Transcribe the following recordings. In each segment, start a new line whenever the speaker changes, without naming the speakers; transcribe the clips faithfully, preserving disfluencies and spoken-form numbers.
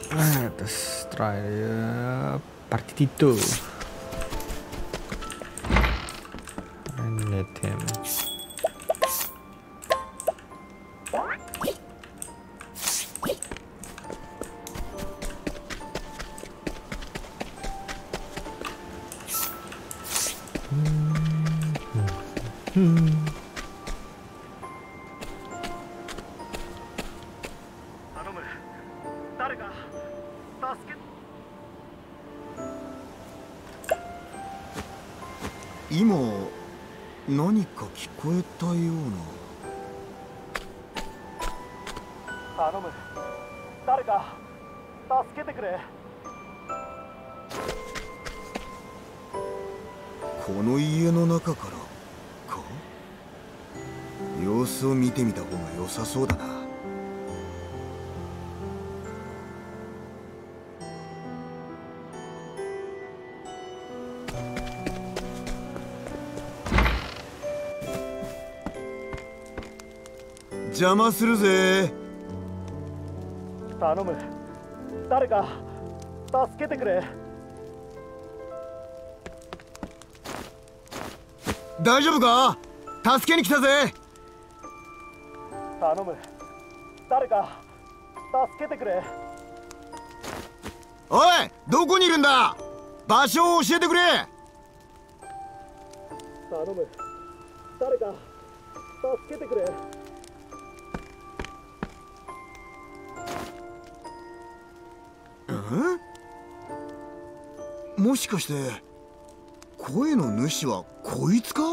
Let's try uh, partitito. And let him. Hmm.
今何か聞こえたような。
頼む、誰か助けてくれ。
この家の中からか。様子を見てみた方が良さそうだな。邪魔するぜ。
頼む、誰か助けてくれ。
大丈夫か？助けに来たぜ。
頼む、誰か助けてくれ。
おい、どこにいるんだ？場所を教えてくれ。
頼む、誰か助けてくれ。
ん？もしかして声の主はこいつか？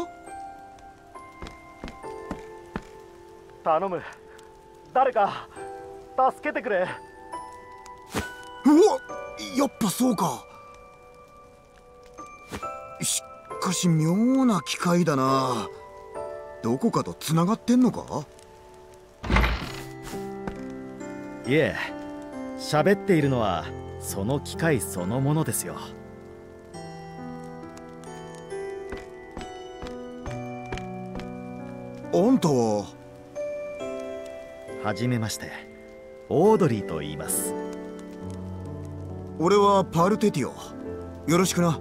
頼む、誰か助けてくれ。
うわ、やっぱそうか。しかし妙な機械だな。どこかとつながってんのか？
いえ、喋っているのはその機械そのものですよ。
あんたは？
はじめまして、オードリーと言います。
俺はパルテティオ。よろしくな。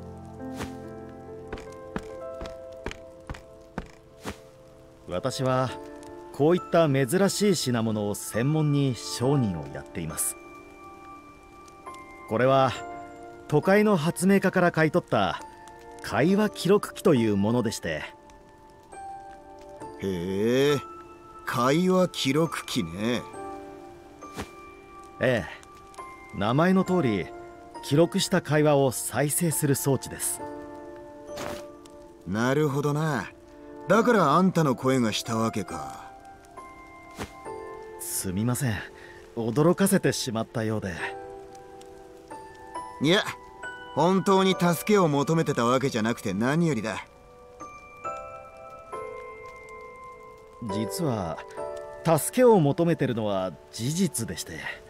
私はこういった珍しい品物を専門に商人をやっています。これは都会の発明家から買い取った会話記録機というものでして。
へえ、会話記録機ね。
ええ、名前の通り記録した会話を再生する装置です。
なるほどな。だからあんたの声がしたわけか。
すみません、驚かせてしまったようで。
いや、本当に助けを求めてたわけじゃなくて何よりだ。
実は助けを求めてるのは事実でして。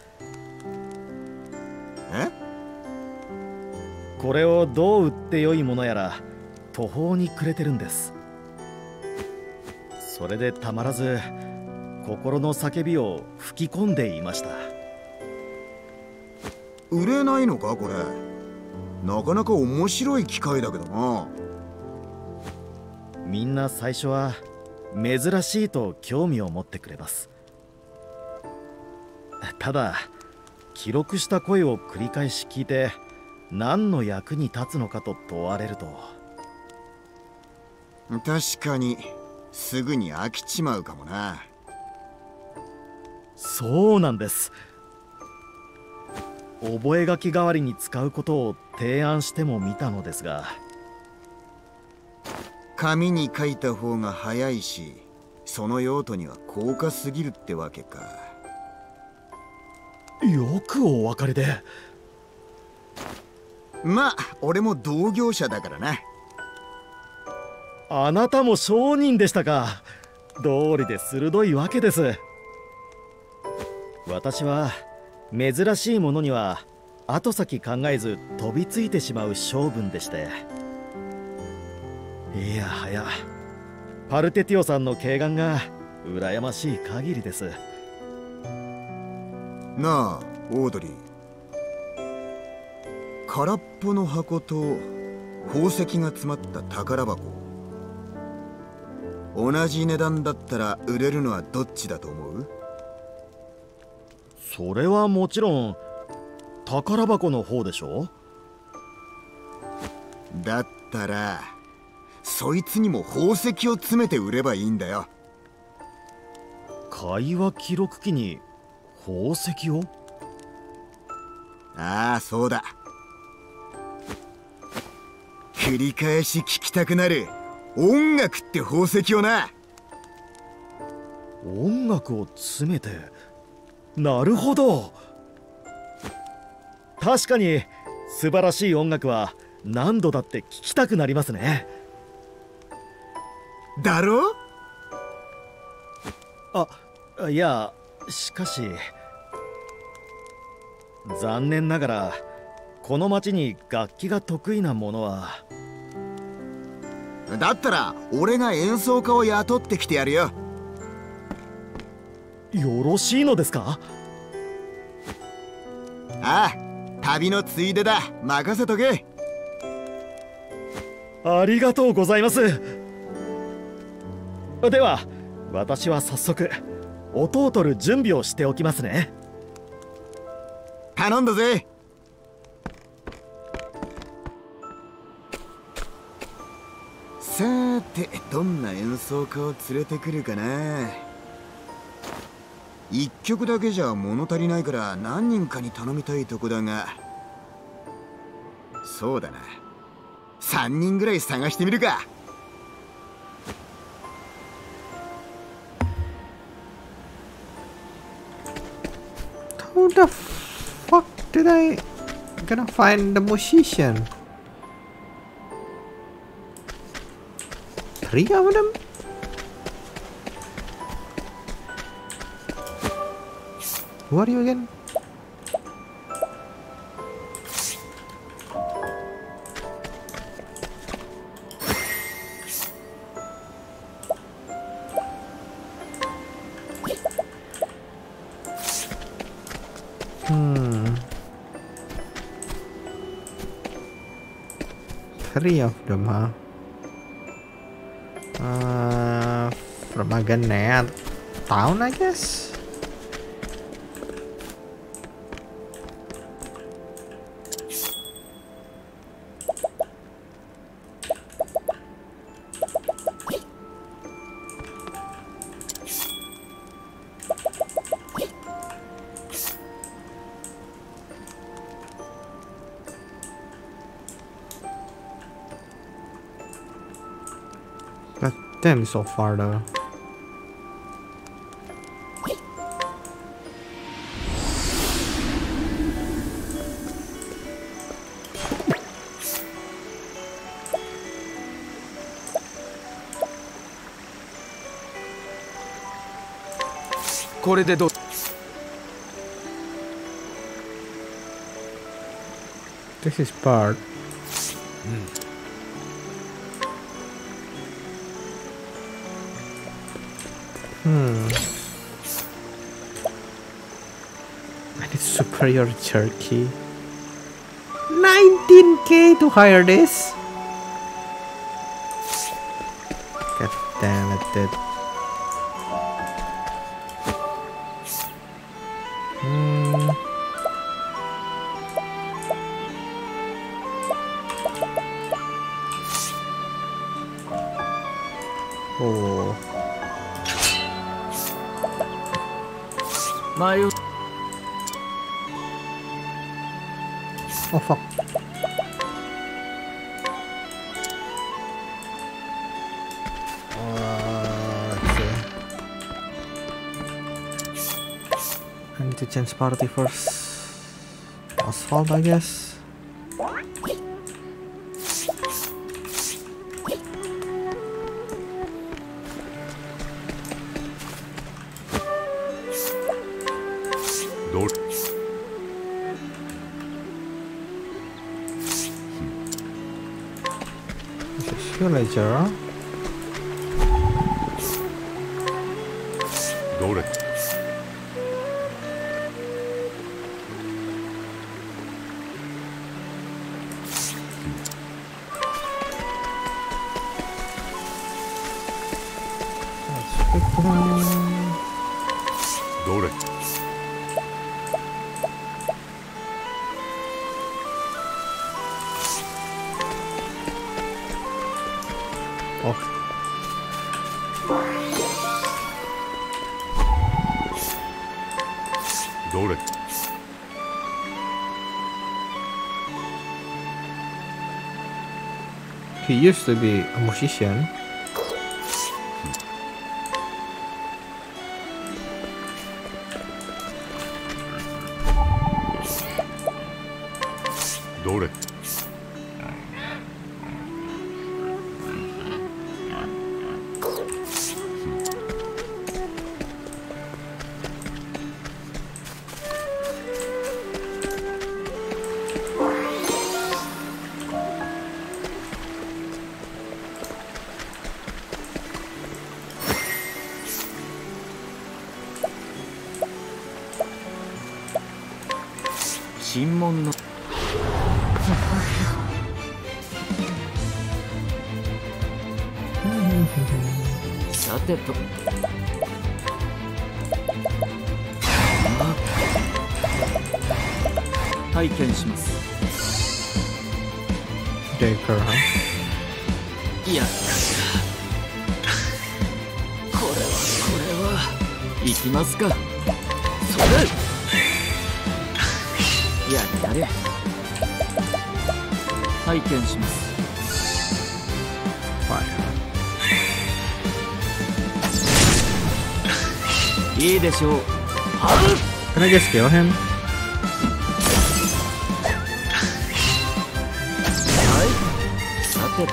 え？
これをどう売ってよいものやら途方に暮れてるんです。それでたまらず心の叫びを吹き込んでいました。
売れないのかこれ？なかなか面白い機械だけどな。
みんな最初は珍しいと興味を持ってくれます。ただ記録した声を繰り返し聞いて何の役に立つのかと問われると。
確かにすぐに飽きちまうかもな。
そうなんです。覚書代わりに使うことを提案してもみたのですが。
紙に書いた方が早いし、その用途には高価すぎるってわけか。
よくお分かりで。
まあ俺も同業者だからな。
あなたも商人でしたか。道理で鋭いわけです。私は珍しいものには後先考えず飛びついてしまう性分でして。いやはやパルテティオさんの慧眼が羨ましい限りです。
なあオードリー、 空っぽの箱と宝石が詰まった宝箱、同じ値段だったら売れるのはどっちだと思う？
それはもちろん宝箱の方でしょ。
だったらそいつにも宝石を詰めて売ればいいんだよ。
会話記録機に宝石を？
ああ、そうだ。繰り返し聞きたくなる音楽って宝石をな。
音楽を詰めて。なるほど。確かに素晴らしい音楽は何度だって聴きたくなりますね。
だろ？
あ、いや、しかし残念ながらこの町に楽器が得意なものは。
だったら俺が演奏家を雇ってきてやるよ。
よろしいのですか？
ああ、旅のついでだ。任せとけ。
ありがとうございます。では私は早速音を取る準備をしておきますね。
頼んだぜ。さーて、どんな演奏家を連れてくるかな。一曲だけじゃ物足りないから何人かに頼みたいとこだが、そうだな、三人ぐらい探してみるか。
How the fuck did I gonna find the musician? Three of them? Who are you again? Hmm. Three of them, huh? Uh, from Aganet town, I guess. God damn, so far though. This is part. Hmm. I need superior jerky. nineteen K to hire this? God damn it, dude. Hmm. Oh. Oh fuck. Uh, let's see. I need to change party first. Asphalt, I guess. Villager.
どれ？
I
どれ
Oh.
Dore.
He used to be a musician.
Dore.
審問のさてと体験します。
Daker, huh?
いやこれはこれは行きますか。それやれやれ体験します。
Fire.
いいでしょう。
Can I just kill him?
はいさてと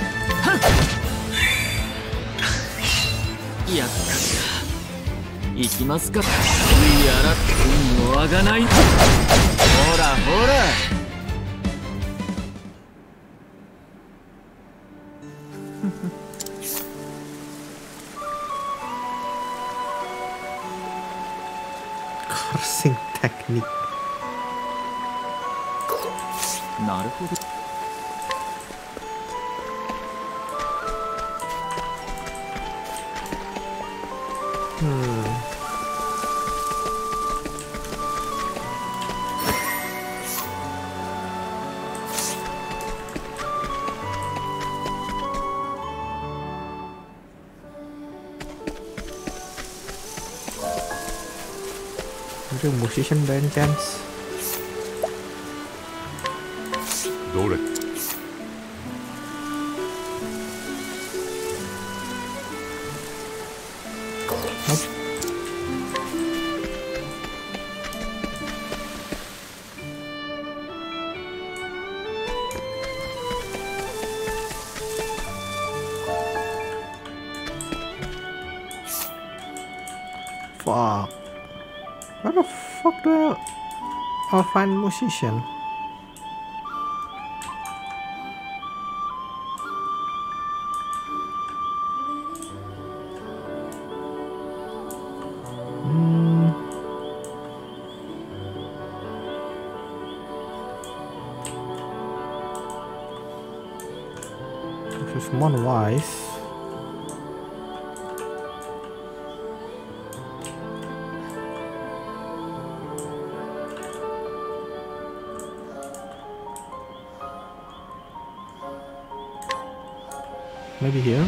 やった行きますか。いやら運のあがない。ほらほら
Cursing technique.
なるほど。
Hmm. The musician by any chance?
Dore.
Nope. Fuck. Where the fuck do I I'll find musician? Hmm. This is one wise. Maybe here?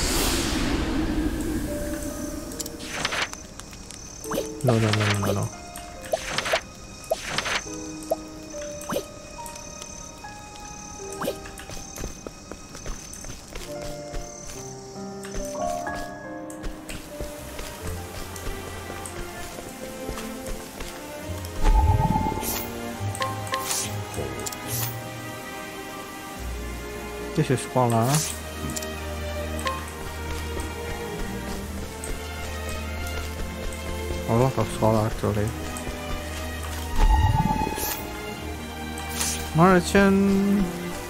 No, no, no, no, no, no. This is Scholar. A lot of Scholar actually. Merchant.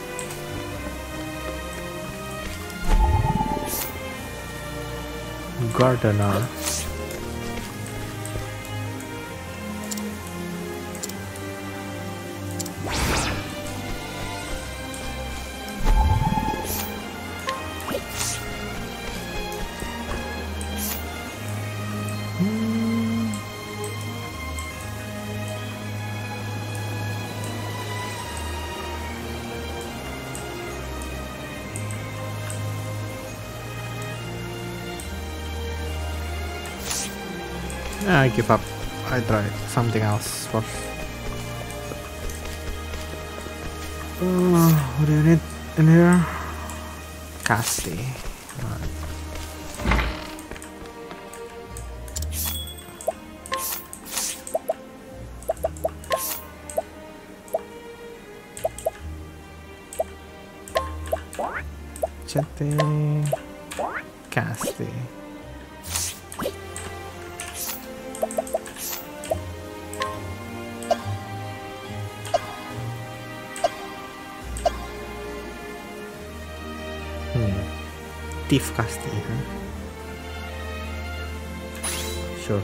Gardener. I give up. I try something else first. Uh, what do you need in here? Casty. Right. Chete. Casty. Thief Casty, huh? Sure.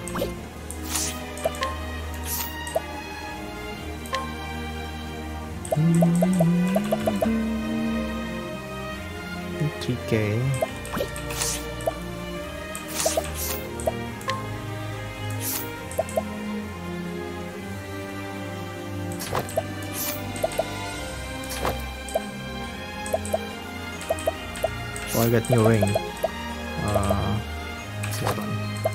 three K. So I got new ring. Uh, this one.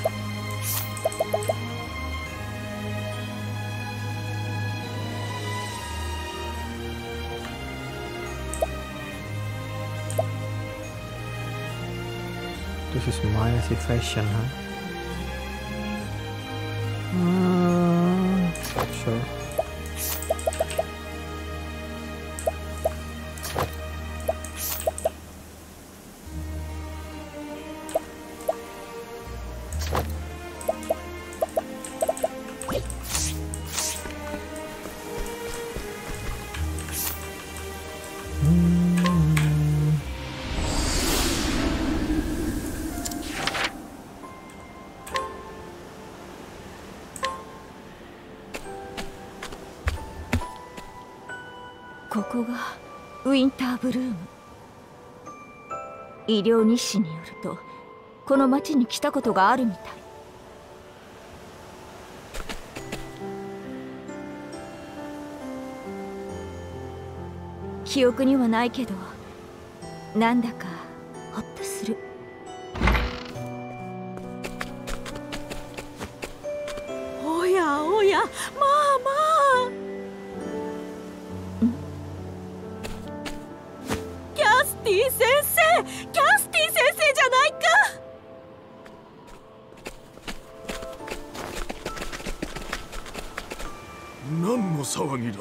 This is minus evasion, huh? Uh, sure.
ここがウィンターブルーム。医療日誌によるとこの町に来たことがあるみたい。記憶にはないけどなんだかホッとする。
おやおや、まあまあ。キャスティ先生、キャスティ先生じゃないか。
何の騒ぎだ。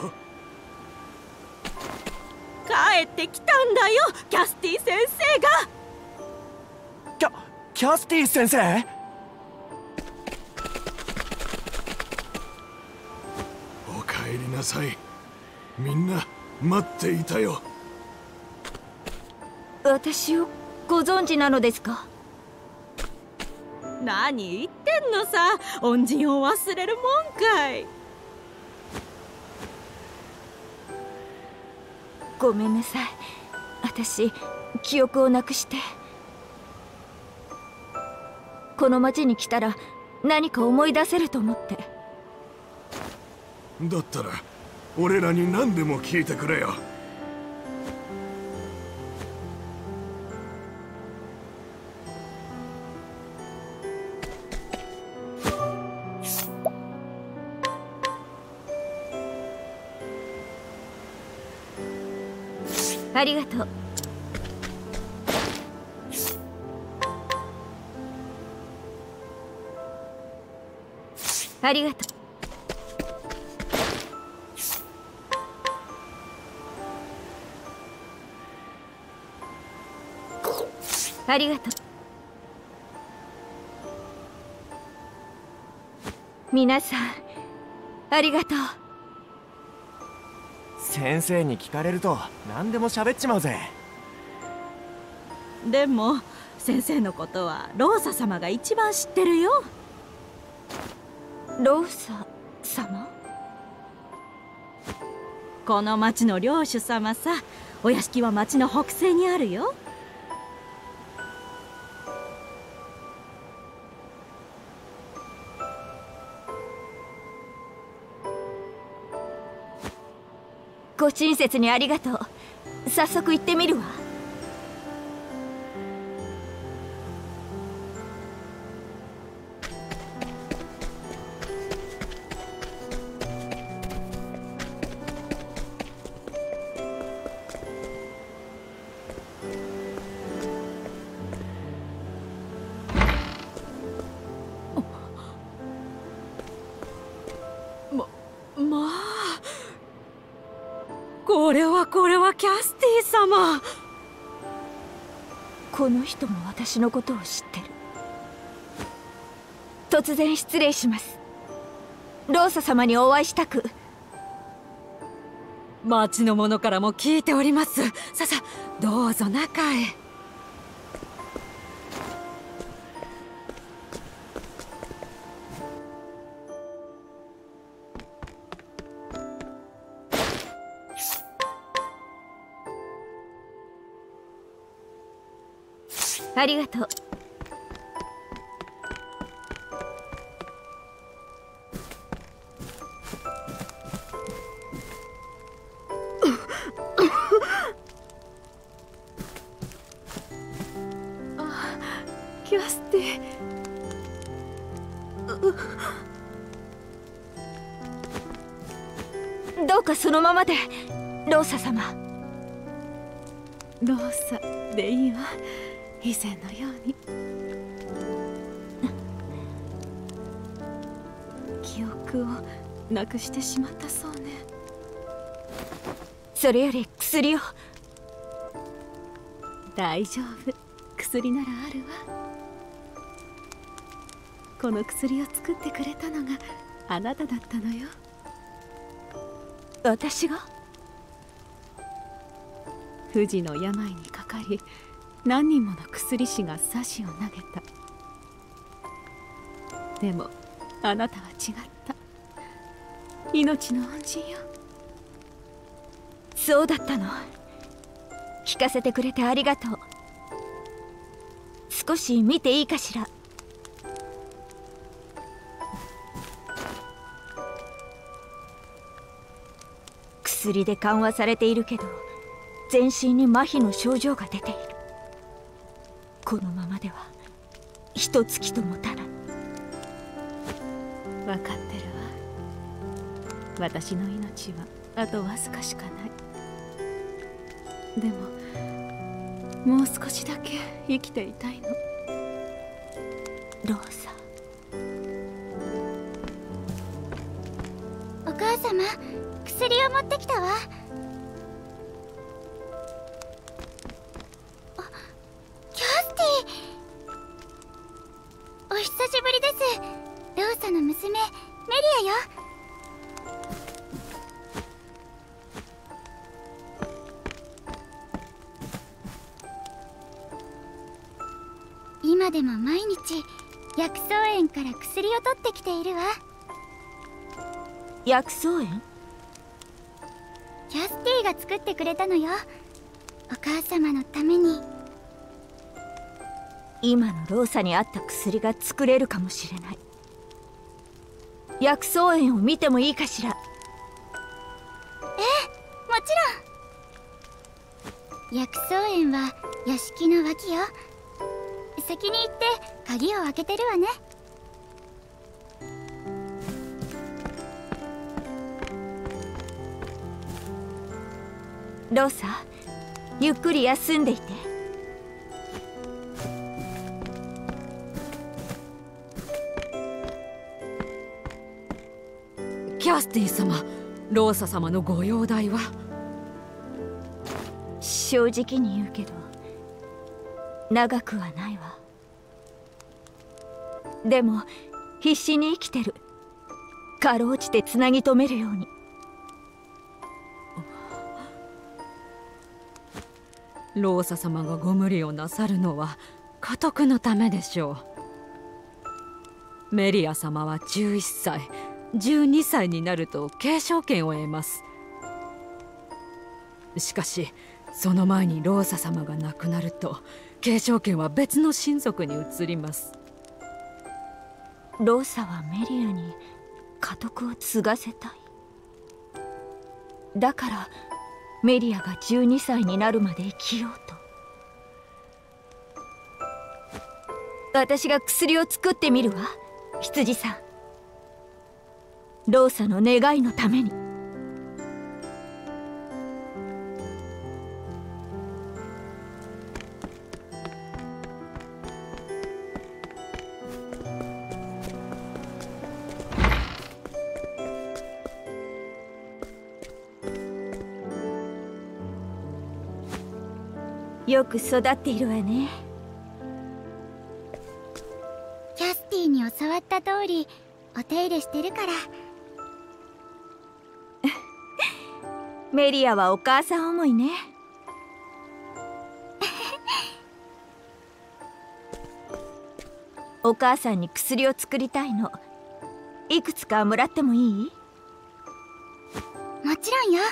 帰ってきたんだよ、キャスティ先生が。
キャキャスティ先生。
おかえりなさい。みんな待っていたよ。
私をご存知なのですか？
何言ってんのさ、恩人を忘れるもんかい。
ごめんなさい、私記憶をなくして。この町に来たら何か思い出せると思って。
だったら俺らに何でも聞いてくれよ。
ありがとう。ありがとう。ありがとう。皆さんありがとう。
先生に聞かれると何でも喋っちまうぜ。
でも先生のことはローサ様が一番知ってるよ。
ローサ様？
この町の領主様さ。お屋敷は町の北西にあるよ。
ご親切にありがとう。早速行ってみるわ。
ままあ、これはこれはキャスティ様。
この人も私のことを知ってる。突然失礼します。ローサ様にお会いしたく。
町の者からも聞いております。ささどうぞ中へ。
ありがとう。
あ、キャスティ。
どうかそのままで、ローサ様。
ローサでいいわ。以前のように。記憶をなくしてしまったそうね。
それより薬を。
大丈夫、薬ならあるわ。この薬を作ってくれたのがあなただったのよ。
私が？
不治の病にかかり、何人もの薬師が刺しを投げた。でもあなたは違った。命の恩人よ。
そうだったの。聞かせてくれてありがとう。少し見ていいかしら。薬で緩和されているけど、全身に麻痺の症状が出ている。このままでは一月ともたない。
分かってるわ。私の命はあとわずかしかない。でももう少しだけ生きていたいの。
ローサ。
お母様、薬を持ってきたわ。あ、キャスティ。お久しぶりです。ローサの娘メリアよ。今でも毎日薬草園から薬を取ってきているわ。
薬草園？
キャスティが作ってくれたのよ。お母様のために。
今のローサに合った薬が作れるかもしれない。薬草園を見てもいいかしら？
ええ、もちろん。薬草園は屋敷の脇よ。先に行って鍵を開けてるわね。
ローサ、ゆっくり休んでいて。
キャスティ様、ローサ様のご容体は？
正直に言うけど長くはないわ。でも必死に生きてる。かろうじてつなぎ止めるように。
ローサ様がご無理をなさるのは家督のためでしょう。メリア様はじゅういっさい、じゅうにさいになると継承権を得ます。しかしその前にローサ様が亡くなると継承権は別の親族に移ります。
ローサはメリアに家督を継がせたい。だからメリアがじゅうにさいになるまで生きようと。私が薬を作ってみるわ、羊さん。ローサの願いのために。 よく育っているわね。
キャスティに教わった通りお手入れしてるから。
メリアはお母さん思いね。お母さんに薬を作りたいの。いくつかもらってもいい？
もちろんよ。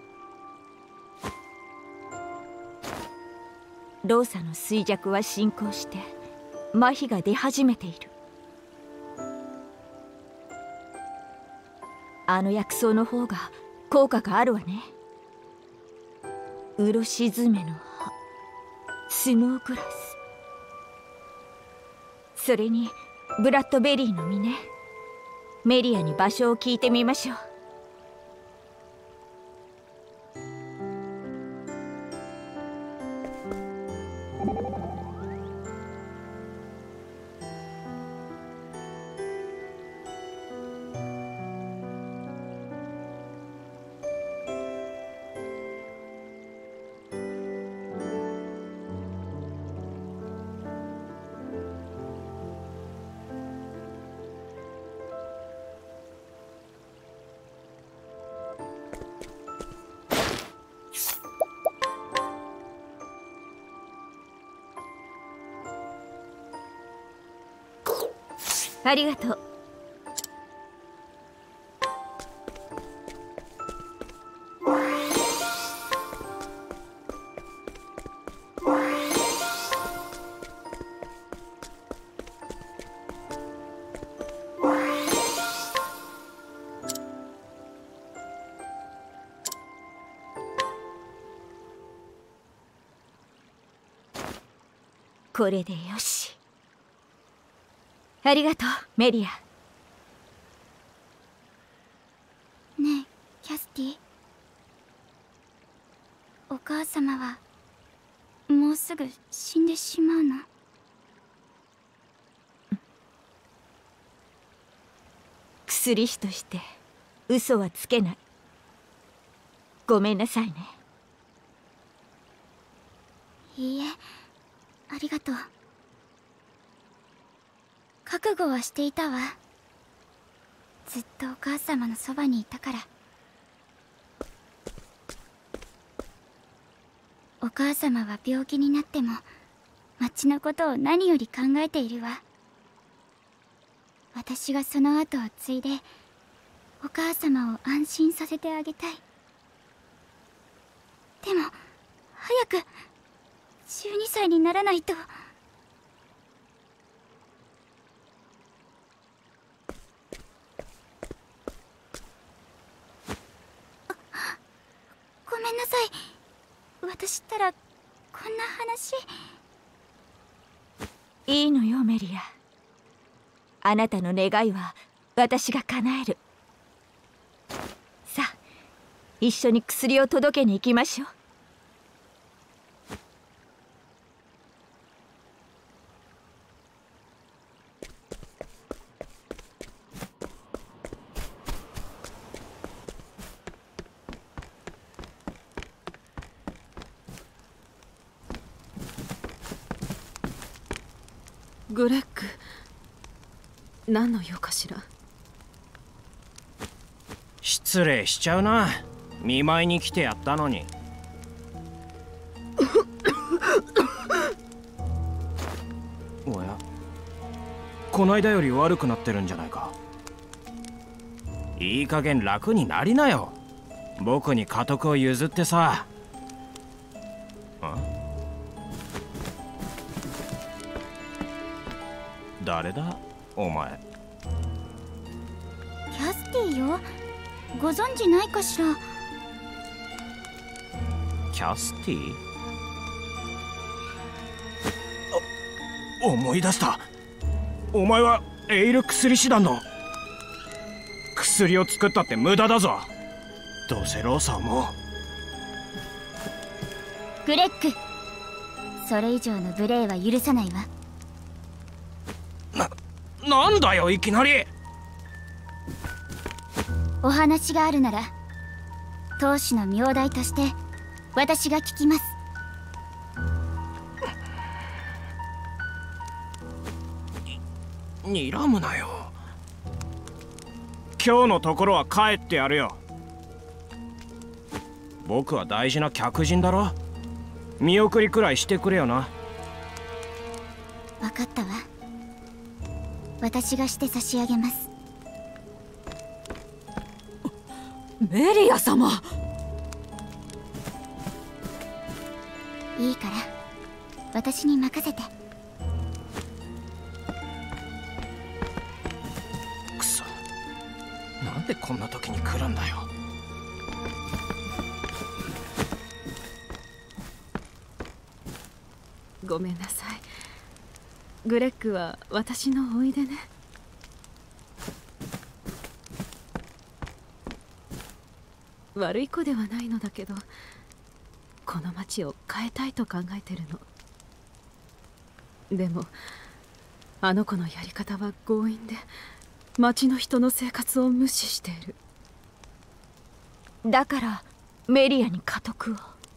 ローサの衰弱は進行して麻痺が出始めている。あの薬草の方が効果があるわね。ウロシズメの葉、スノーグラス、それにブラッドベリーの実ね。メリアに場所を聞いてみましょう。ありがとう。これでよし。ありがとう、メリア。
ねえ、キャスティ。お母様はもうすぐ死んでしまうの？
薬師として嘘はつけない。ごめんなさいね。
いいえ、ありがとう。覚悟はしていたわ。ずっとお母様のそばにいたから。お母様は病気になっても町のことを何より考えているわ。私がその後を継いでお母様を安心させてあげたい。でも早くじゅうにさいにならないと。ごめんなさい。私ったらこんな話。
いいのよ、メリア。あなたの願いは私が叶える。さあ、一緒に薬を届けに行きましょう。
グレッグ、何の用かしら。
失礼しちゃうな。見舞いに来てやったのに。おや、こないだより悪くなってるんじゃないか。いい加減楽になりなよ。僕に家督を譲ってさ。誰だお前。
キャスティよ、ご存知ないかしら。
キャスティ？あ、思い出した。お前はエイル薬師団の。薬を作ったって無駄だぞ。どうせローサはもう。
グレッグ、それ以上の無礼は許さないわ。
な、なんだよいきなり。
お話があるなら当主の名代として私が聞きます。
睨むなよ。今日のところは帰ってやるよ。僕は大事な客人だろ。見送りくらいしてくれよな。
分かったわ。私がして差し上げます。
メリア様。
いいから私に任せて。
くそ、なんでこんな時に来るんだよ。
ごめんなさい。グレッグは私のおいでね。悪い子ではないのだけど、この町を変えたいと考えてるの。でもあの子のやり方は強引で、町の人の生活を無視している。
だからメリアに家督を。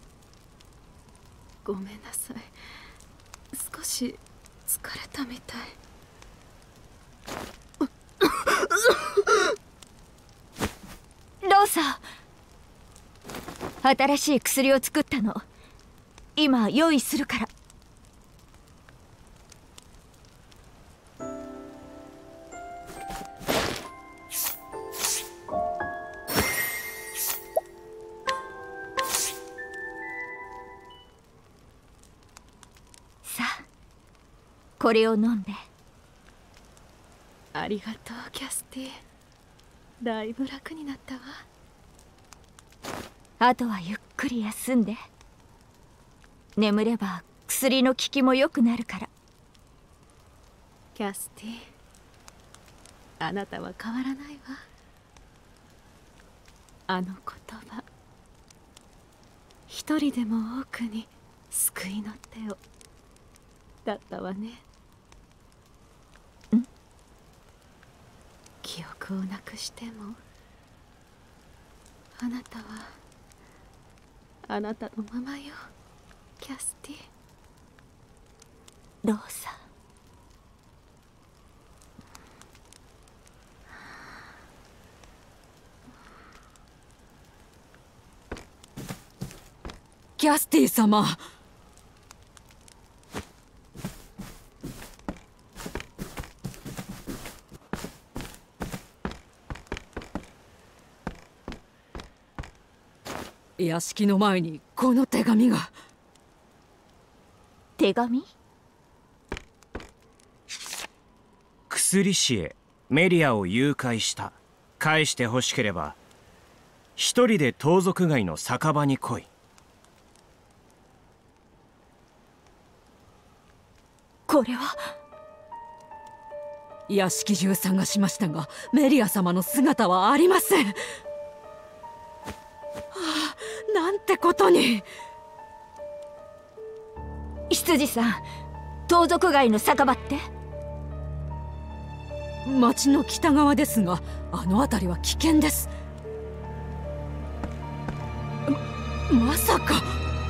ごめんなさい。少し疲れたみたい。
ローサ、新しい薬を作ったの。今用意するから。さあ、これを飲んで。
ありがとうキャスティ。だいぶ楽になったわ。
あとはゆっくり休んで。眠れば薬の効きも良くなるから。
キャスティ、あなたは変わらないわ。あの言葉、一人でも多くに救いの手を、だったわね。
ん？
記憶をなくしてもあなたはあなたのままよ、キャスティ。
ローサ。
キャスティ様。屋敷の前にこの手紙が。
手紙？
薬師へメリアを誘拐した。返してほしければ一人で盗賊街の酒場に来い。
これは。
屋敷中探しましたがメリア様の姿はありません。はあ、なんてことに。
羊さん、盗賊街の酒場って？
町の北側ですが、あの辺りは危険です。ま、まさか。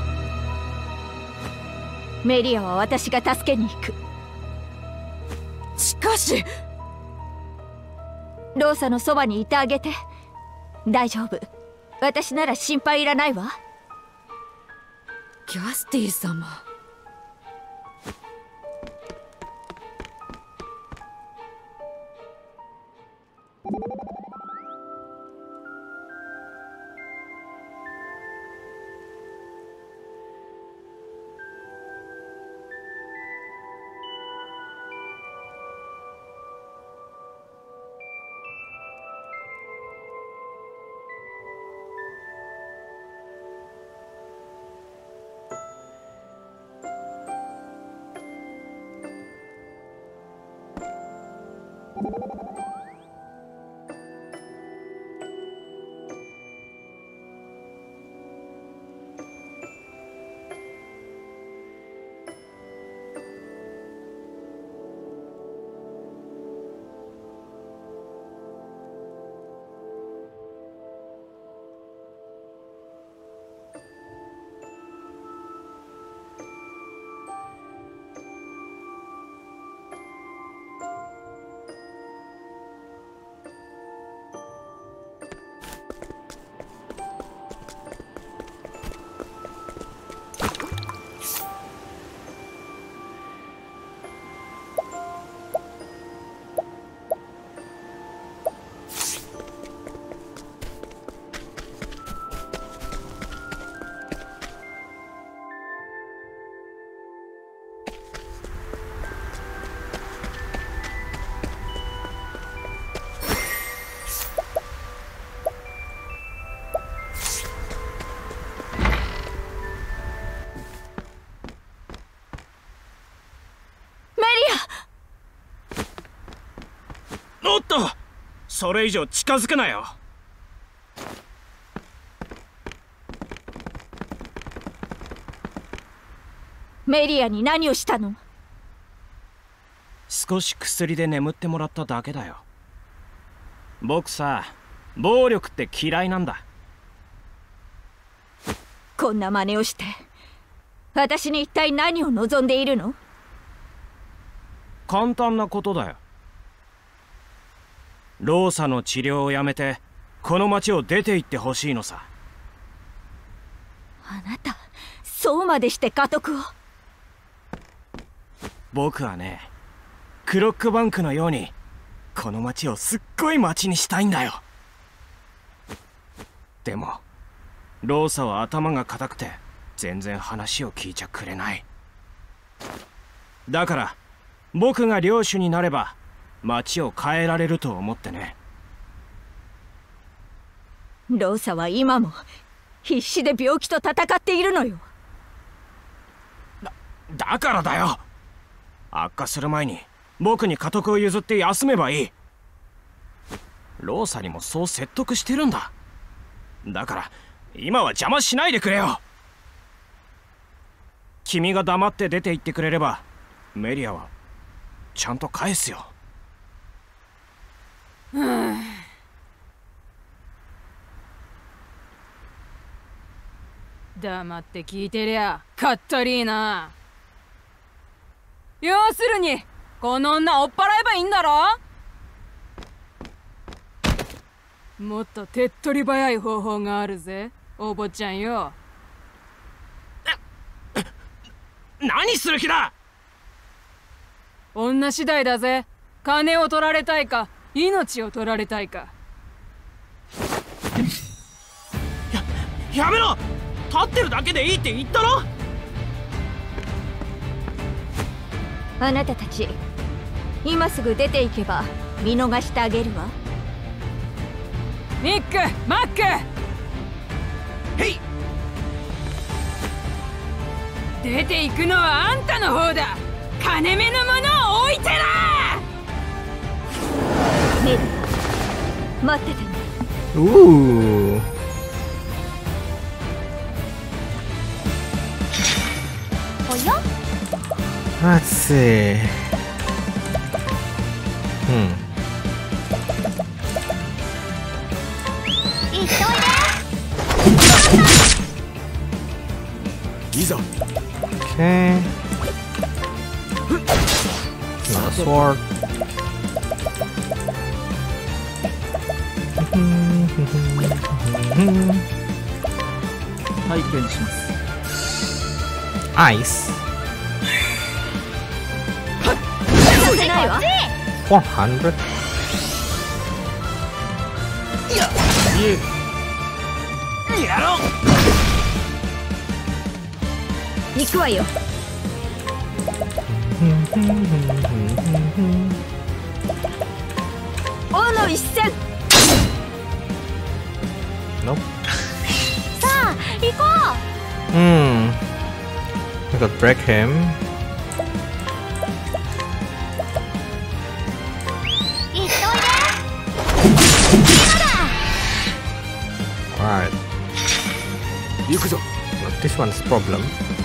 メリアは私が助けに行く。
しかし
ローサのそばにいてあげて。大丈夫、私なら心配いらないわ。
キャスティ様。
それ以上近づくなよ。
メリアに何をしたの？
少し薬で眠ってもらっただけだよ。僕さ、暴力って嫌いなんだ。
こんな真似をして私に一体何を望んでいるの？
簡単なことだよ。ローサの治療をやめてこの町を出て行ってほしいのさ。
あなた、そうまでして家督を？
僕はね、クロックバンクのようにこの町をすっごい町にしたいんだよ。でもローサは頭が固くて全然話を聞いちゃくれない。だから僕が領主になれば町を変えられると思ってね。
ローサは今も必死で病気と戦っているのよ。
だ、だからだよ。悪化する前に僕に家督を譲って休めばいい。ローサにもそう説得してるんだ。だから今は邪魔しないでくれよ。君が黙って出て行ってくれればメリアはちゃんと返すよ。
黙って聞いてりゃかったりーな。要するにこの女追っ払えばいいんだろ。もっと手っ取り早い方法があるぜ、お坊ちゃんよ。
何する気だ。
女次第だぜ。金を取られたいか命を取られたいか。
ややめろ。立ってるだけでいいって言ったろ。
あなたたち今すぐ出て行けば見逃してあげるわ。
ミック、マック、
へい。
出て行くのはあんたの方だ。金目のものを置いてな。
メリア、待っててね。
Ooh. Let's see. Hmm.
いざ。
Okay. Not a sword.
拝見します。
Ice.
させないわ。
four hundred.
やろう。
行くわよ。王の一戦。
Nope.
さあ行こう。
Hmm. I could break him.
行っておいで。
Alright.
行くぞ。
Not this one's problem.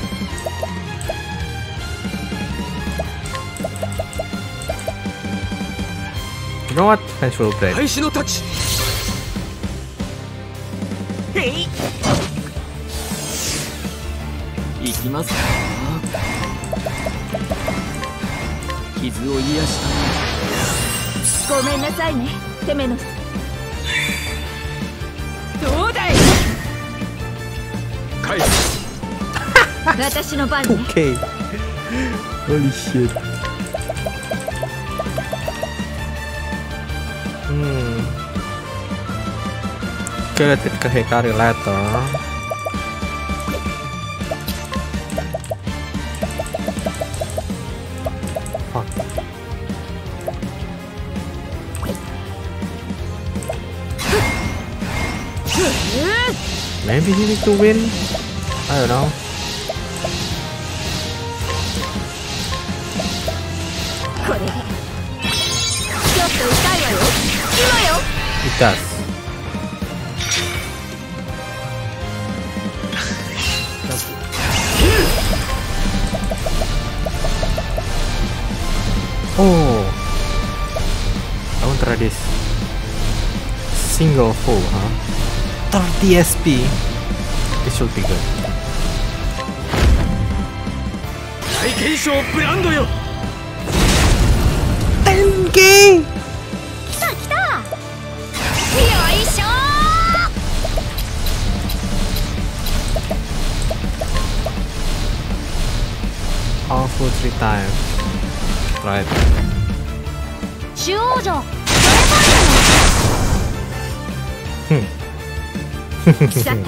You know what? Vengeful Blade.
開始のタッチ。
へい。
行きますか。傷を癒した
ごめんなさいね、テメノス。
どうだい。
返す。
私の番ね。
Okay. Holy shit. Hmm. Okay, let's get ke calculator. Fuck. Maybe he needs to win. I don't know.
これでちょっと痛いわよ。今よ。
It does. Oh, I want to try this. Single full, huh? thirty S P. This should be good.
体験賞ブランドよ。
テンケー。
来た来た。よいしょ
ー。All full three times. Right.
中央城。
さて。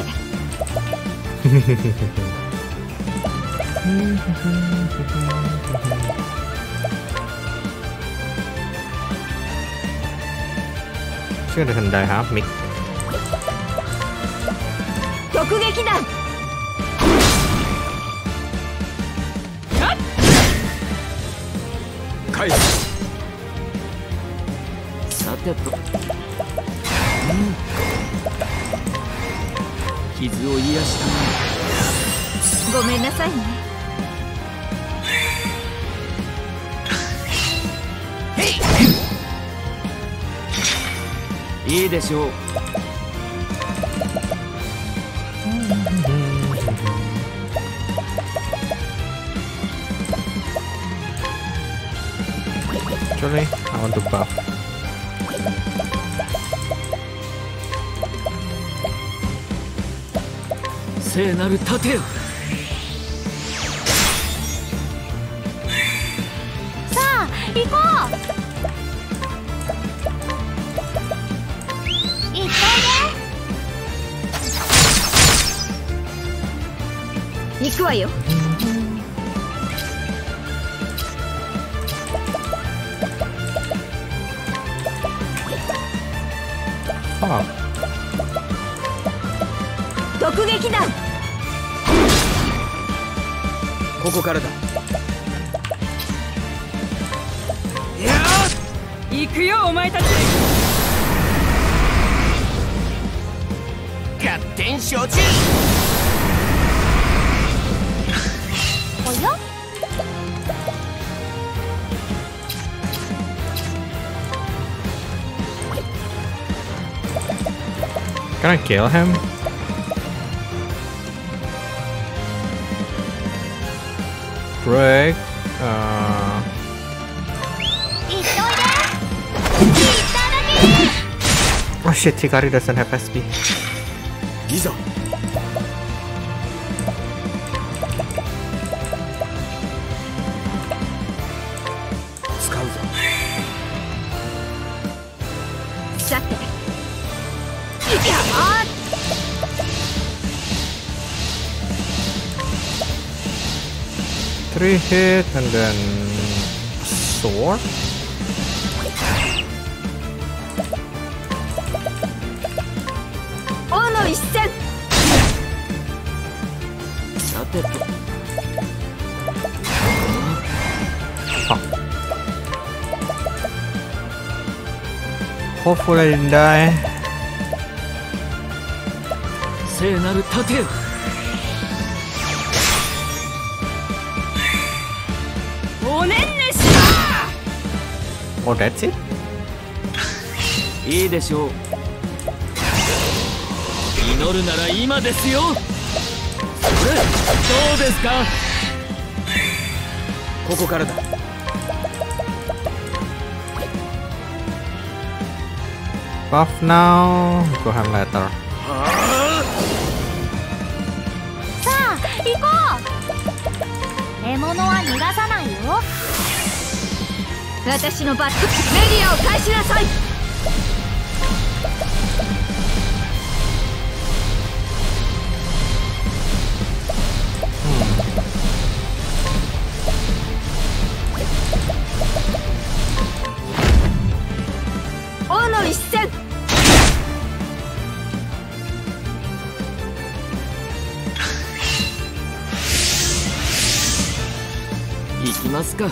Chưa được hình đời hả? Mít.
突撃弾。
返す。さてと。うん。傷を癒したな。
ごめんなさいね。
いいでしょう。
Actually, I want to buff.
聖なる盾よ。
さあ行こう。行っといで。
行くわよ。
ああ。
突撃弾。
ここからだ。
いやー、行くよお前たち。
合点承知。
おや
？Can I kill him? Break. Uh.
行っといで。行っただけ。
Oh shit, Hikari doesn't have S P.
いざ。使うぞ。
さて。いやー。
Three hit and then sword.
王の一戦。
さてと。
Fuck. Hopefully I didn't die.
聖なる盾よ。
おねんねし
Oh, that's it?
いいでしょう。祈るなら今ですよ。それどうですか。ここからだ。
Buff now. Go ahead later.
さあ行こう。獲物は逃がさないよ。
私のバットメディアを返しなさい。王の一戦。
行きますか。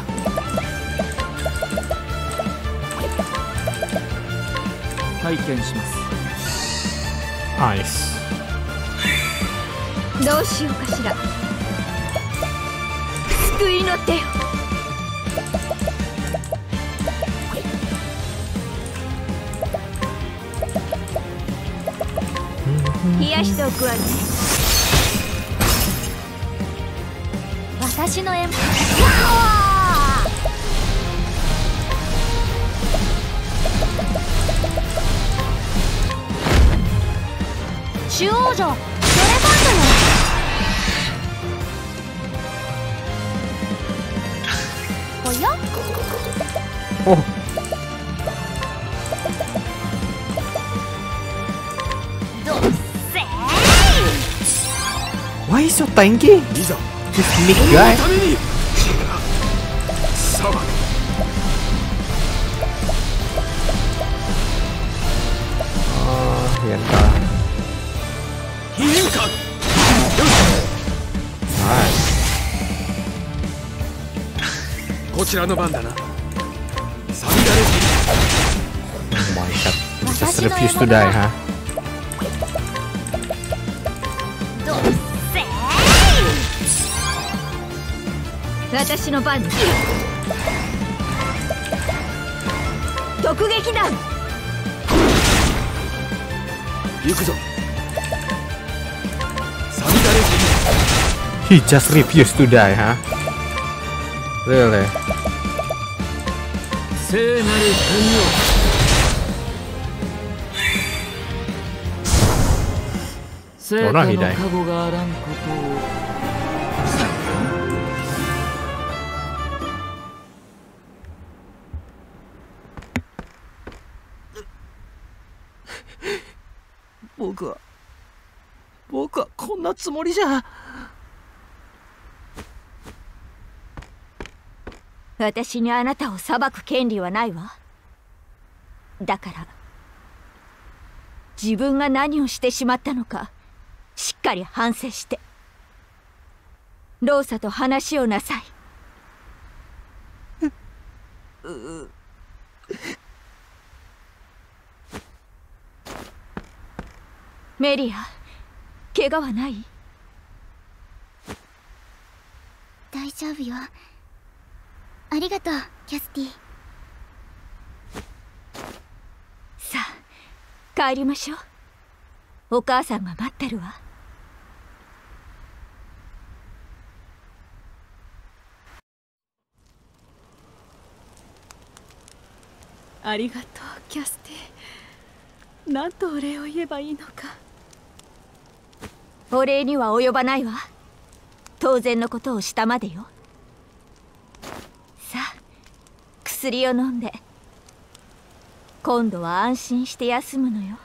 体験します。
ナイス。
どうしようかしら。救いの手を。冷やしておくわね。
私の獲物。中央城ドレファンドよ。おや？
お。Why is so tanky? This Nick guy. Oh, Yenta. Nice. Oh my god. Just refuse to die, huh?
私の番。突撃だ。
行くぞ。
He just refused to die, huh? Really?
聖なる神よ。聖火の加護があらんことを。僕は僕はこんなつもりじゃ。
私にあなたを裁く権利はないわ。だから自分が何をしてしまったのかしっかり反省してローサと話をなさい。メリア、怪我はない？
大丈夫よ。ありがとう、キャスティ。
さあ、帰りましょう。お母さんが待ってるわ。
ありがとう、キャスティ。なんとお礼を言えばいいのか。
お礼には及ばないわ。当然のことをしたまでよ。さあ、薬を飲んで今度は安心して休むのよ。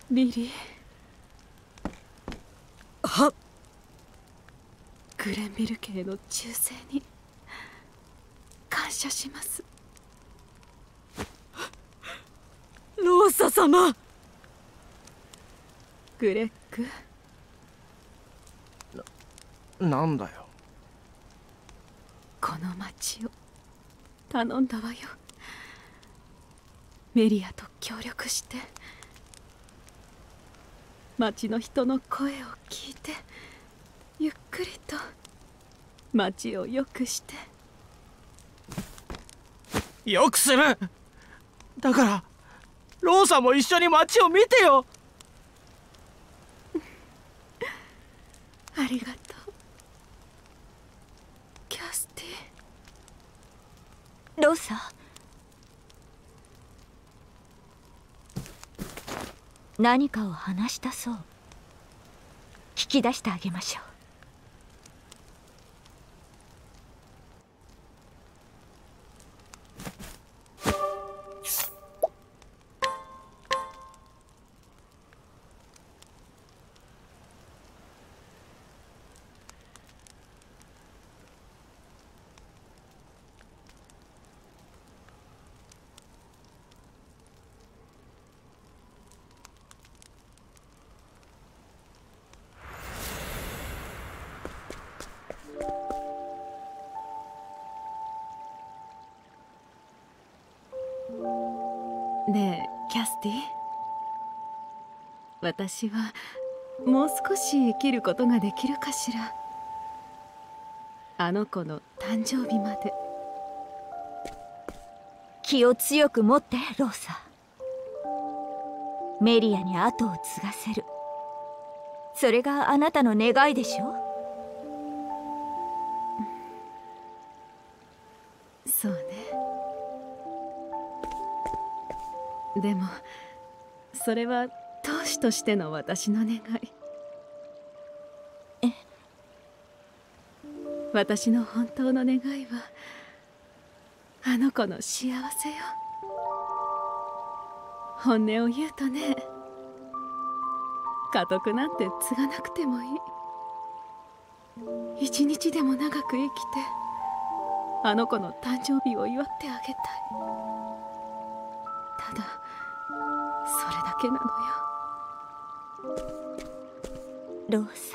リリー。はっ。グレンビル家への忠誠に感謝します。ローサ様。グレッグ。
な、なんだよ。
この町を頼んだわよ。メリアと協力して町の人の声を聞いて、ゆっくりと町を良くして。
よくする。だからローさんも一緒に町を見てよ。
ありがとうキャスティ。
ローサ、何かを話したそう。聞き出してあげましょう。
ねえキャスティ、私はもう少し生きることができるかしら。あの子の誕生日まで。
気を強く持ってローサ。メリアに後を継がせる、それがあなたの願いでしょ。
そうね。でもそれは当主としての私の願い。
え？
私の本当の願いはあの子の幸せよ。本音を言うとね、家督なんて継がなくてもいい。一日でも長く生きてあの子の誕生日を祝ってあげたい。ただそれだけなのよ。
ローサ、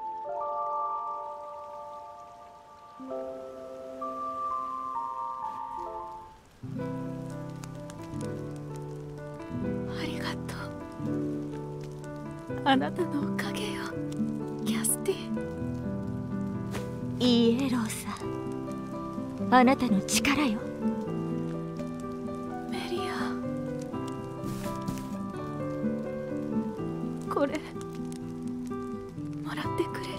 ありがとう。あなたのおかげよキャスティ。
いいえローサ、あなたの力よ。
メリア、これもらってくれる？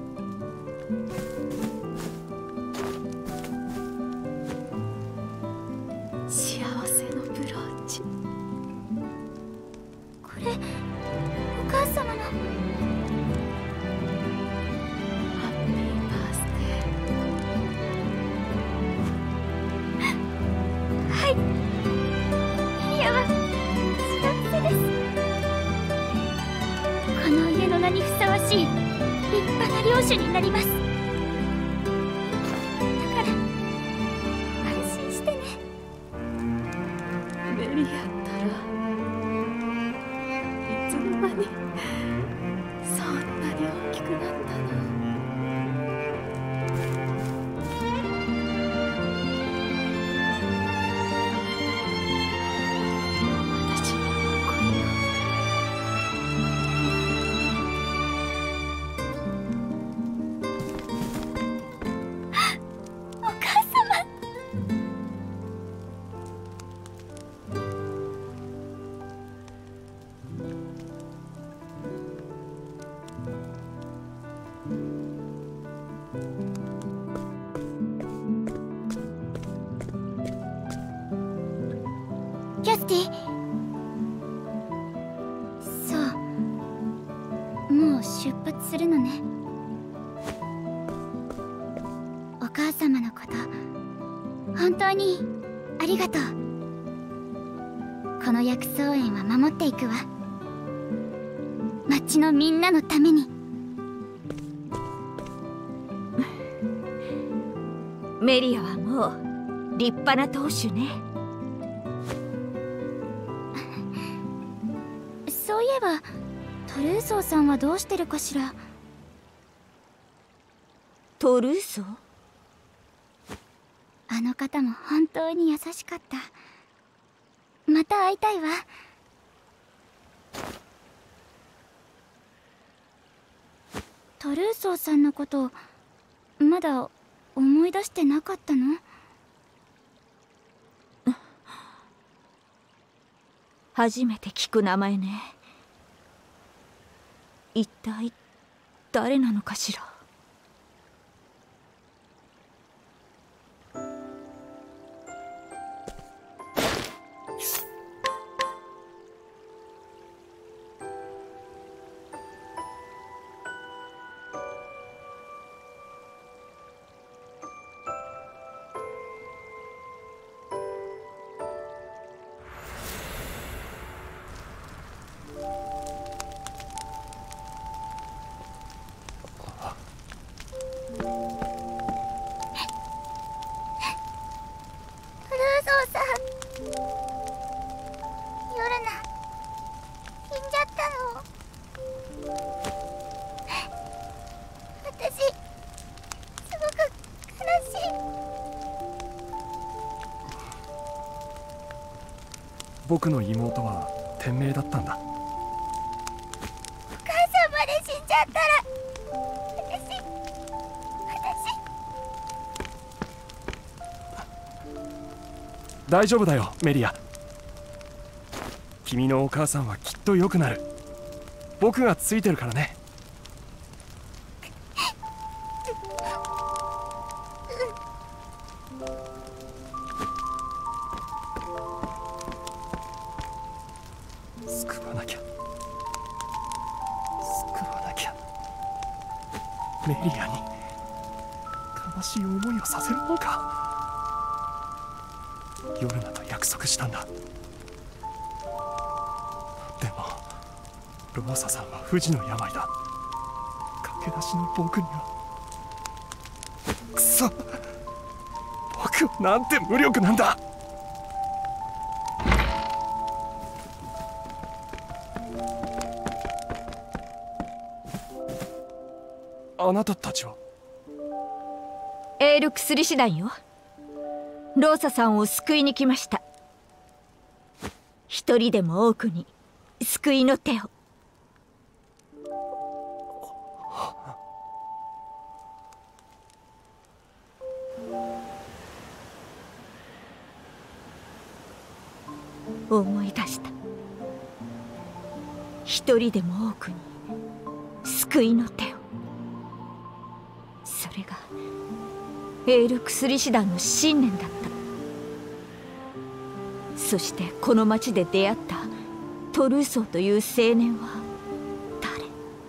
幸せのブローチ。
これお母様の。
ハッピーバースデー。
はい、メリアは幸せです。この家の名にふさわしい立派な領主になります。だから安心してね。
メリアったらいつの間にそんなに大きくなったの？私の誇りよ。
お母様。キャスティ、そう、もう出発するのね。お母様のこと本当にありがとう。この薬草園は守っていくわ。 町のみんなのために。
メリアはもう立派な当主ね。
そういえばトルーソーさんはどうしてるかしら。
トルーソー？
あの方も本当に優しかった。また会いたいわ。トルーソーさんのことまだ思い出してなかったの？
初めて聞く名前ね。一体誰なのかしら。
僕の妹は天命だったんだ。
お母さんまで死んじゃったら私
私大丈夫だよメリア。君のお母さんはきっと良くなる。僕がついてるからね。救わなきゃ救わなきゃメリアに悲しい思いをさせるのか。ヨルナと約束したんだ。でもローサさんは不治の病だ。駆け出しの僕にはくそ、僕はなんて無力なんだ。あなたたちは？
エール薬師団よ。ローサさんを救いに来ました。一人でも多くに救いの手を。思い出した。一人でも多くに救いの手を。それがエール薬師団の信念だった。そしてこの町で出会ったトルーソーという青年は誰？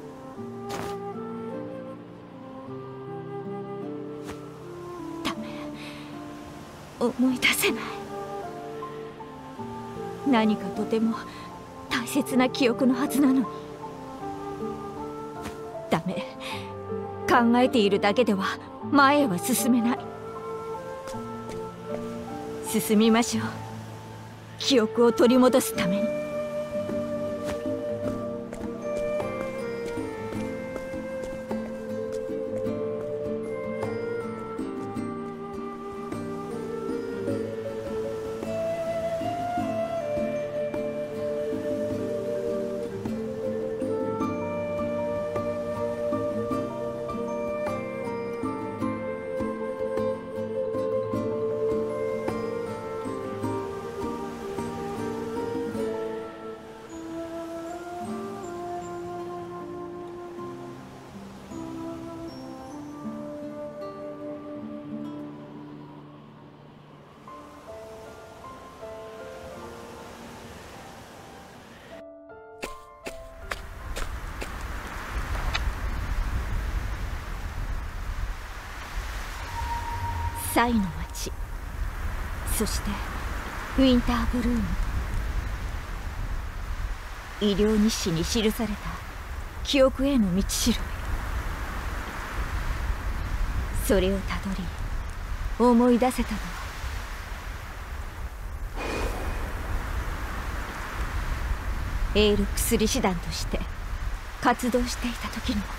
ダメ、思い出せない。何かとても大切な記憶のはずなのに。ダメ、考えているだけでは前へは進めない。進みましょう。記憶を取り戻すために。サイの町、そしてウィンターブルーム。医療日誌に記された記憶への道しるべ。それをたどり思い出せたのはエール薬師団として活動していた時のこと。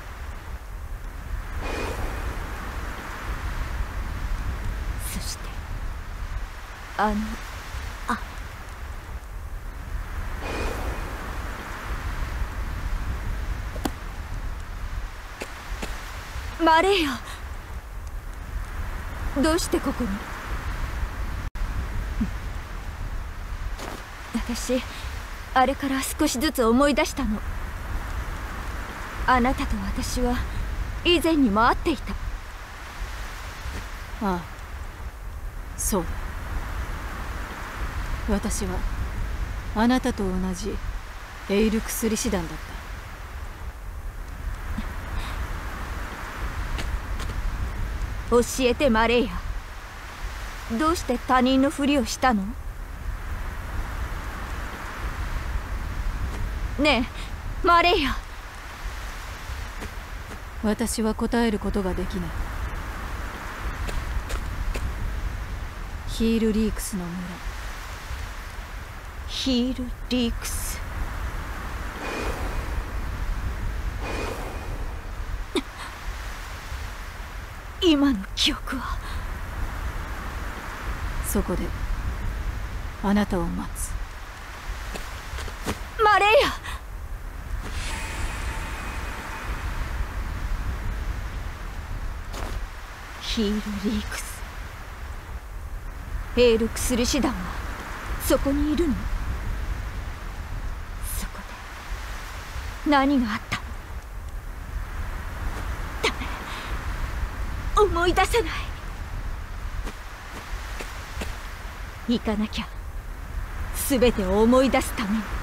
そしてあのあマレーヤ、どうしてここに？私あれから少しずつ思い出したの。あなたと私は以前にも会っていた。
ああ、そうだ。私はあなたと同じエイル薬師団だった。
教えてマレーヤ、どうして他人のふりをしたの？ねえマレーヤ。
私は答えることができない。ヒールリークスの村。
ヒールリークス。今の記憶は。
そこであなたを待つ。
マレーヤ。ヒールリークス。エール薬師団はそこにいるの？そこで何があったの？ダメ、思い出せない。行かなきゃ、全てを思い出すために。